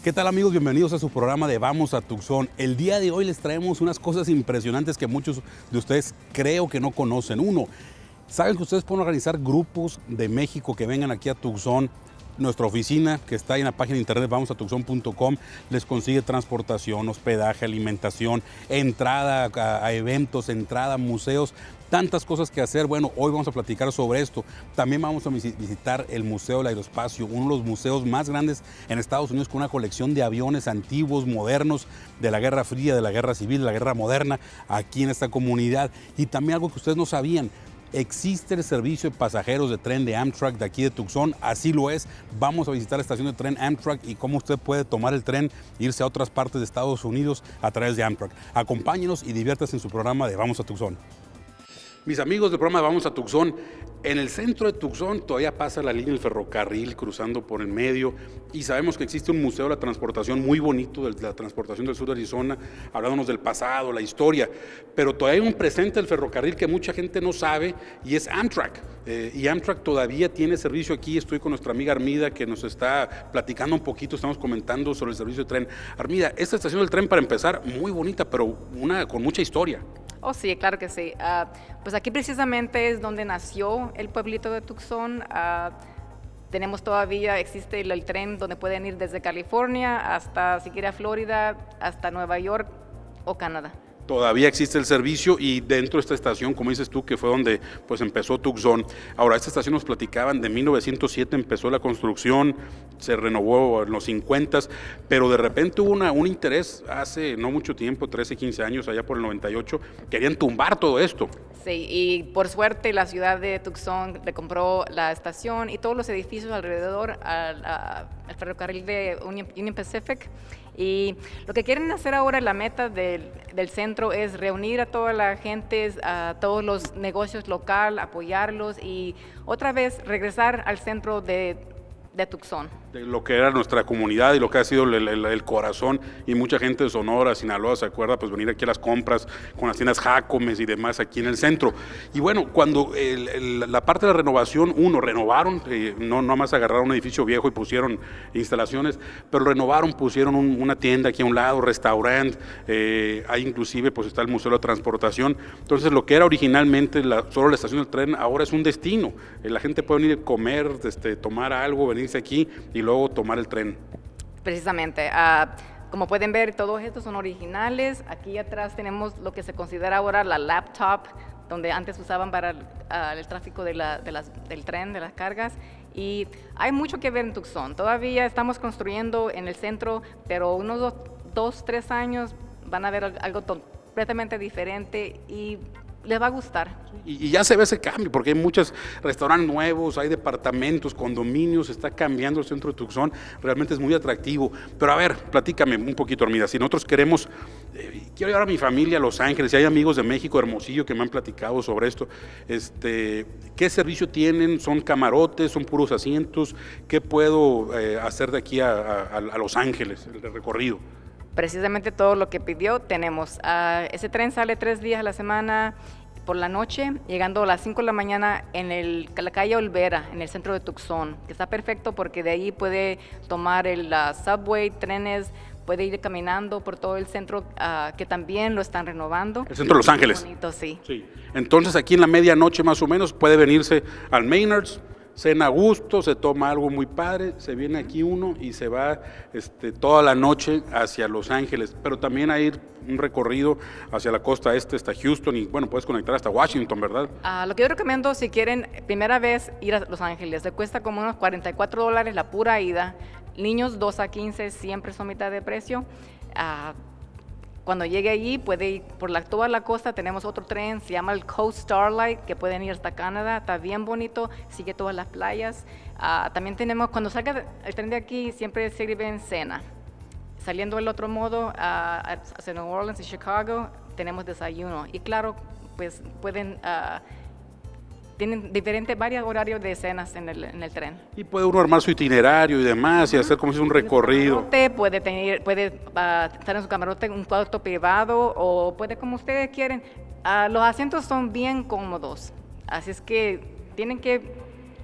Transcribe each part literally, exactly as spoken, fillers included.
¿Qué tal, amigos? Bienvenidos a su programa de Vamos a Tucson. El día de hoy les traemos unas cosas impresionantes que muchos de ustedes creo que no conocen. Uno, ¿saben que ustedes pueden organizar grupos de México que vengan aquí a Tucson? Nuestra oficina, que está ahí en la página de internet vamos a tucson punto com, les consigue transportación, hospedaje, alimentación, entrada a, a eventos, entrada a museos, tantas cosas que hacer. Bueno, hoy vamos a platicar sobre esto. También vamos a visitar el Museo del Aeroespacio, uno de los museos más grandes en Estados Unidos, con una colección de aviones antiguos, modernos, de la Guerra Fría, de la Guerra Civil, de la Guerra Moderna, aquí en esta comunidad. Y también algo que ustedes no sabían: existe el servicio de pasajeros de tren de Amtrak de aquí de Tucson, así lo es. Vamos a visitar la estación de tren Amtrak y cómo usted puede tomar el tren e irse a otras partes de Estados Unidos a través de Amtrak. Acompáñenos y diviértase en su programa de Vamos a Tucson. Mis amigos del programa de Vamos a Tucson, en el centro de Tucson todavía pasa la línea del ferrocarril cruzando por el medio, y sabemos que existe un museo de la transportación muy bonito, de la transportación del sur de Arizona, hablándonos del pasado, la historia, pero todavía hay un presente del ferrocarril que mucha gente no sabe, y es Amtrak. Eh, y Amtrak todavía tiene servicio aquí. Estoy con nuestra amiga Armida, que nos está platicando un poquito, estamos comentando sobre el servicio de tren. Armida, esta estación del tren, para empezar, muy bonita, pero una con mucha historia. Oh, sí, claro que sí. Uh, pues aquí precisamente es donde nació el pueblito de Tucson. Uh, tenemos todavía, existe el, el tren donde pueden ir desde California hasta siquiera Florida, hasta Nueva York o Canadá. Todavía existe el servicio, y dentro de esta estación, como dices tú, que fue donde pues empezó Tucson. Ahora, esta estación nos platicaban, de mil novecientos siete empezó la construcción, se renovó en los cincuenta, pero de repente hubo una, un interés hace no mucho tiempo, trece, quince años, allá por el noventa y ocho, querían tumbar todo esto. Sí, y por suerte la ciudad de Tucson le compró la estación y todos los edificios alrededor al, a, al ferrocarril de Union, Union Pacific. Y lo que quieren hacer ahora, la meta del, del centro, es reunir a toda la gente, a todos los negocios locales, apoyarlos y otra vez regresar al centro de, de Tucson. De lo que era nuestra comunidad y lo que ha sido el, el, el corazón, y mucha gente de Sonora, Sinaloa, se acuerda pues venir aquí a las compras con las tiendas Jacomes y demás aquí en el centro. Y bueno, cuando el, el, la parte de la renovación, uno, renovaron, eh, no no más agarraron un edificio viejo y pusieron instalaciones, pero renovaron, pusieron un, una tienda aquí a un lado, restaurante, eh, hay inclusive pues está el Museo de la Transportación. Entonces lo que era originalmente la, solo la estación del tren, ahora es un destino. Eh, la gente puede venir a comer, este, tomar algo, venirse aquí y luego tomar el tren. Precisamente. Uh, como pueden ver, todos estos son originales. Aquí atrás tenemos lo que se considera ahora la laptop, donde antes usaban para uh, el tráfico de la, de las, del tren, de las cargas. Y hay mucho que ver en Tucson. Todavía estamos construyendo en el centro, pero unos dos, dos tres años van a ver algo completamente diferente y les va a gustar. Y, y ya se ve ese cambio, porque hay muchos restaurantes nuevos, hay departamentos, condominios, está cambiando el centro de Tucson, realmente es muy atractivo. Pero a ver, platícame un poquito, Armida, si nosotros queremos, eh, quiero llevar a mi familia a Los Ángeles, si hay amigos de México, Hermosillo, que me han platicado sobre esto, este, ¿qué servicio tienen? ¿Son camarotes? ¿Son puros asientos? ¿Qué puedo eh, hacer de aquí a, a, a Los Ángeles, el recorrido? Precisamente todo lo que pidió tenemos. Uh, ese tren sale tres días a la semana por la noche, llegando a las cinco de la mañana en el, la calle Olvera, en el centro de Tucson, que está perfecto porque de ahí puede tomar el uh, subway, trenes, puede ir caminando por todo el centro, uh, que también lo están renovando. El centro de Los Ángeles. Bonito, sí. Sí. Entonces aquí en la medianoche más o menos puede venirse al Maynard's, cena a gusto, se toma algo muy padre, se viene aquí uno y se va este, toda la noche hacia Los Ángeles, pero también hay un recorrido hacia la costa este, hasta Houston, y bueno, puedes conectar hasta Washington, ¿verdad? Uh, lo que yo recomiendo, si quieren primera vez ir a Los Ángeles, le cuesta como unos cuarenta y cuatro dólares la pura ida. Niños dos a quince siempre son mitad de precio. Uh, Cuando llegue allí, puede ir por la, toda la costa. Tenemos otro tren, se llama el Coast Starlight, que pueden ir hasta Canadá, está bien bonito, sigue todas las playas. Uh, también tenemos, cuando salga el tren de aquí, siempre sirven cena. Saliendo del otro modo, uh, hacia New Orleans y Chicago, tenemos desayuno. Y claro, pues pueden... Uh, tienen diferentes, varios horarios de cenas en el, en el tren. Y puede uno armar su itinerario y demás, uh-huh. y hacer como si es un recorrido. Puede tener, puede uh, estar en su camarote un cuarto privado, o puede como ustedes quieren. Uh, los asientos son bien cómodos, así es que tienen que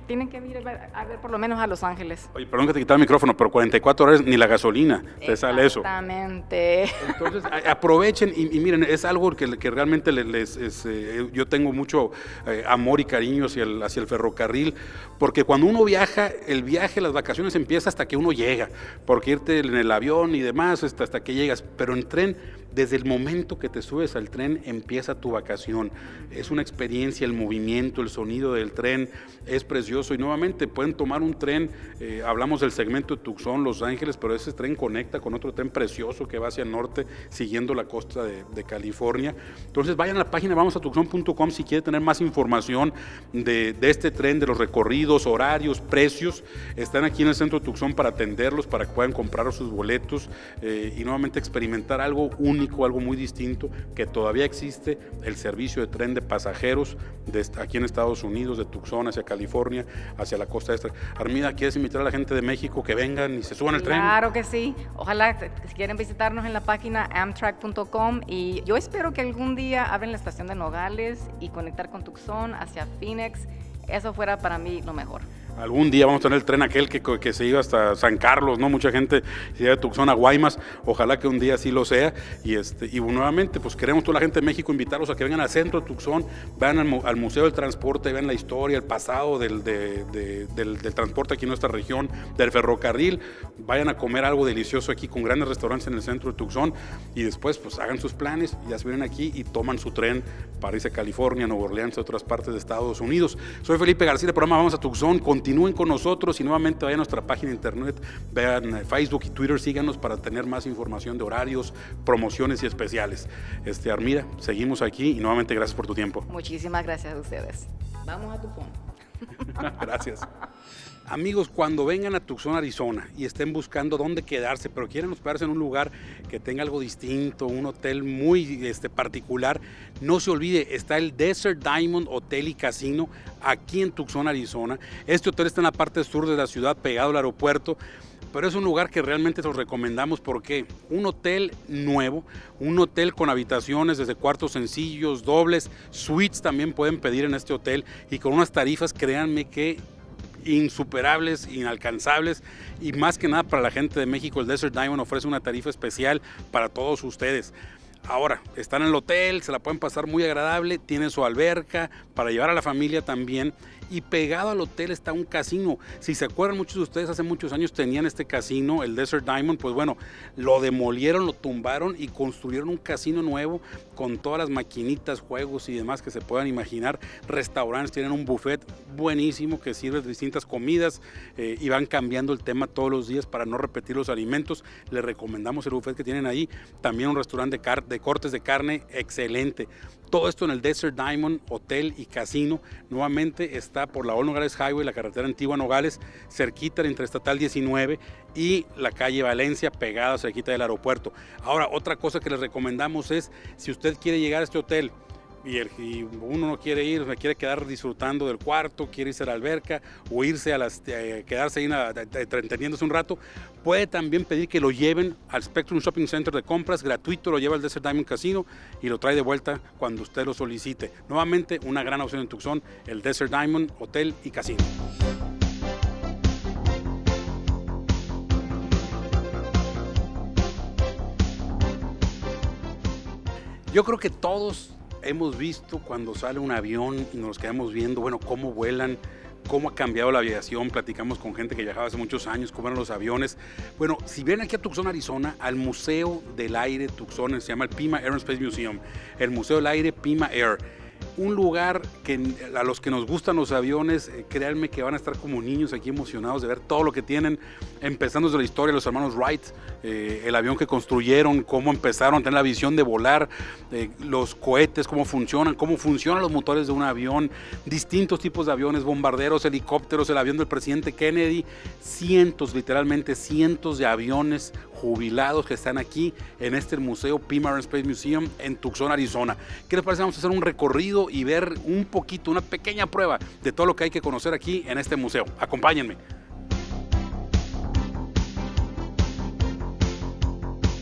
tienen que ir a ver, a ver por lo menos a Los Ángeles. Oye, perdón que te quitaba el micrófono, pero cuarenta y cuatro horas ni la gasolina te sale eso. Exactamente. Entonces, a, aprovechen y, y miren, es algo que, que realmente les, les es, eh, yo tengo mucho eh, amor y cariño hacia el, hacia el ferrocarril, porque cuando uno viaja, el viaje, las vacaciones empieza hasta que uno llega, porque irte en el avión y demás hasta, hasta que llegas, pero en tren, desde el momento que te subes al tren empieza tu vacación. Es una experiencia, el movimiento, el sonido del tren es precioso y nuevamente pueden tomar un tren, eh, hablamos del segmento de Tucson, Los Ángeles, pero ese tren conecta con otro tren precioso que va hacia el norte siguiendo la costa de, de California. Entonces vayan a la página vamos a tucson punto com si quieren tener más información de, de este tren, de los recorridos, horarios, precios. Están aquí en el centro de Tucson para atenderlos, para que puedan comprar sus boletos eh, y nuevamente experimentar algo único, algo muy distinto, que todavía existe el servicio de tren de pasajeros de aquí en Estados Unidos, de Tucson hacia California, hacia la costa este. Armida, ¿quieres invitar a la gente de México que vengan y se suban al tren? Claro que sí. Ojalá si quieren visitarnos en la página amtrak punto com y yo espero que algún día abren la estación de Nogales y conectar con Tucson hacia Phoenix. Eso fuera para mí lo mejor. Algún día vamos a tener el tren aquel que, que se iba hasta San Carlos, ¿no? Mucha gente se iba de Tucson a Guaymas, ojalá que un día así lo sea. Y, este, y nuevamente, pues queremos toda la gente de México invitarlos a que vengan al centro de Tucson, vayan al, al Museo del Transporte, vean la historia, el pasado del, de, de, del, del transporte aquí en nuestra región, del ferrocarril, vayan a comer algo delicioso aquí con grandes restaurantes en el centro de Tucson y después pues hagan sus planes, ya se vienen aquí y toman su tren para irse a California, Nueva Orleans, a otras partes de Estados Unidos. Soy Felipe García, del programa Vamos a Tucson, continúen con nosotros y nuevamente vayan a nuestra página de internet, vean Facebook y Twitter, síganos para tener más información de horarios, promociones y especiales. Este, Armida, seguimos aquí y nuevamente gracias por tu tiempo. Muchísimas gracias a ustedes. Vamos a Tucson. Gracias. Amigos, cuando vengan a Tucson, Arizona y estén buscando dónde quedarse, pero quieren hospedarse en un lugar que tenga algo distinto, un hotel muy este, particular, no se olvide, está el Desert Diamond Hotel y Casino aquí en Tucson, Arizona. Este hotel está en la parte sur de la ciudad, pegado al aeropuerto, pero es un lugar que realmente los recomendamos porque un hotel nuevo, un hotel con habitaciones desde cuartos sencillos, dobles, suites también pueden pedir en este hotel y con unas tarifas, créanme que insuperables, inalcanzables y más que nada para la gente de México, el Desert Diamond ofrece una tarifa especial para todos ustedes. Ahora, están en el hotel, se la pueden pasar muy agradable, tiene su alberca para llevar a la familia también y pegado al hotel está un casino. Si se acuerdan, muchos de ustedes hace muchos años tenían este casino, el Desert Diamond, pues bueno, lo demolieron, lo tumbaron y construyeron un casino nuevo con todas las maquinitas, juegos y demás que se puedan imaginar. Restaurantes, tienen un buffet buenísimo que sirve distintas comidas eh, y van cambiando el tema todos los días para no repetir los alimentos. Les recomendamos el buffet que tienen ahí. También un restaurante de, car de cortes de carne excelente. Todo esto en el Desert Diamond Hotel y Casino. Nuevamente está por la Old Nogales Highway, la carretera antigua Nogales, cerquita del Interestatal diecinueve y la calle Valencia, pegada cerquita del aeropuerto. Ahora, otra cosa que les recomendamos es, si usted quiere llegar a este hotel y, el, y uno no quiere ir, se quiere quedar disfrutando del cuarto, quiere irse a la alberca o irse a las, eh, quedarse ahí entreteniéndose un rato, puede también pedir que lo lleven al Spectrum Shopping Center de compras, gratuito, lo lleva al Desert Diamond Casino y lo trae de vuelta cuando usted lo solicite. Nuevamente, una gran opción en Tucson, el Desert Diamond Hotel y Casino. Yo creo que todos hemos visto cuando sale un avión y nos quedamos viendo, bueno, cómo vuelan, cómo ha cambiado la aviación. Platicamos con gente que viajaba hace muchos años, cómo eran los aviones. Bueno, si vienen aquí a Tucson, Arizona, al Museo del Aire Tucson, se llama el Pima Air and Space Museum, el Museo del Aire Pima Air. Un lugar que a los que nos gustan los aviones, eh, créanme que van a estar como niños aquí emocionados de ver todo lo que tienen, empezando desde la historia de los hermanos Wright, eh, el avión que construyeron, cómo empezaron a tener la visión de volar, eh, los cohetes, cómo funcionan, cómo funcionan los motores de un avión, distintos tipos de aviones, bombarderos, helicópteros, el avión del presidente Kennedy, cientos, literalmente cientos de aviones jubilados que están aquí en este museo Pima Air and Space Museum en Tucson, Arizona. ¿Qué les parece? Vamos a hacer un recorrido y ver un poquito, una pequeña prueba de todo lo que hay que conocer aquí en este museo. Acompáñenme.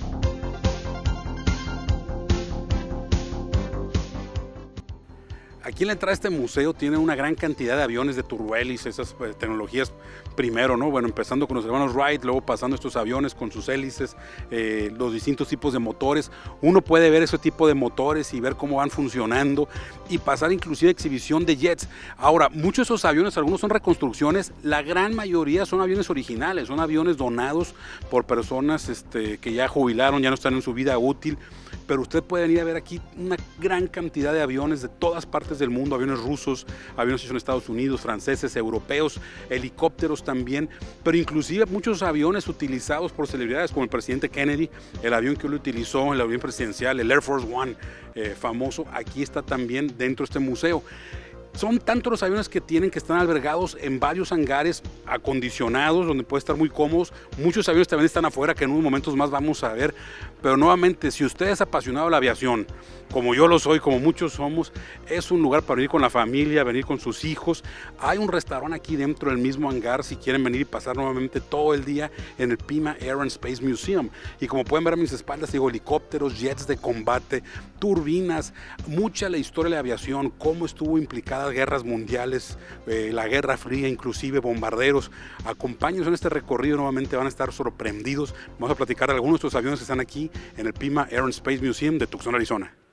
Aquí Aquí en la entrada de este museo tiene una gran cantidad de aviones de turbohélice, esas eh, tecnologías primero, ¿no? Bueno, empezando con los hermanos Wright, luego pasando estos aviones con sus hélices, eh, los distintos tipos de motores. Uno puede ver ese tipo de motores y ver cómo van funcionando y pasar inclusive a exhibición de jets. Ahora, muchos de esos aviones, algunos son reconstrucciones, la gran mayoría son aviones originales, son aviones donados por personas este, que ya jubilaron, ya no están en su vida útil. Pero usted puede venir a ver aquí una gran cantidad de aviones de todas partes del mundo, aviones rusos, aviones hechos en Estados Unidos, franceses, europeos, helicópteros también, pero inclusive muchos aviones utilizados por celebridades como el presidente Kennedy, el avión que él utilizó, el avión presidencial, el Air Force One, eh, famoso, aquí está también dentro de este museo. Son tantos los aviones que tienen que están albergados en varios hangares acondicionados, donde puede estar muy cómodos. Muchos aviones también están afuera, que en unos momentos más vamos a ver. Pero nuevamente, si usted es apasionado de la aviación, como yo lo soy, como muchos somos, es un lugar para venir con la familia, venir con sus hijos. Hay un restaurante aquí dentro del mismo hangar, si quieren venir y pasar nuevamente todo el día en el Pima Air and Space Museum. Y como pueden ver a mis espaldas, digo, helicópteros, jets de combate, turbinas, mucha la historia de la aviación, cómo estuvo implicada guerras mundiales, eh, la Guerra Fría, inclusive bombarderos. Acompáñenos en este recorrido, nuevamente van a estar sorprendidos. Vamos a platicar de algunos de estos aviones que están aquí en el Pima Air and Space Museum de Tucson, Arizona.